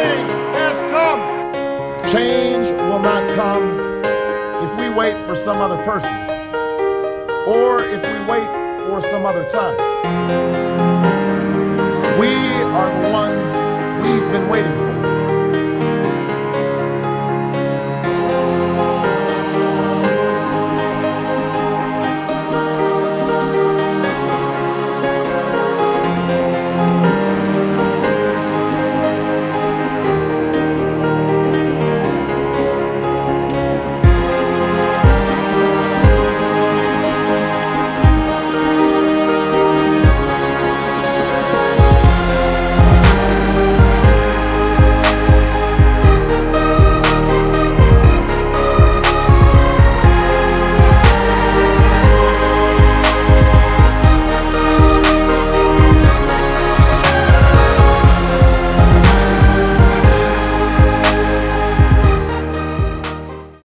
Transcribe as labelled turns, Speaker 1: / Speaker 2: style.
Speaker 1: change has come.
Speaker 2: Change will not come if we wait for some other person or if we wait for some other time. We are the ones we've been waiting for.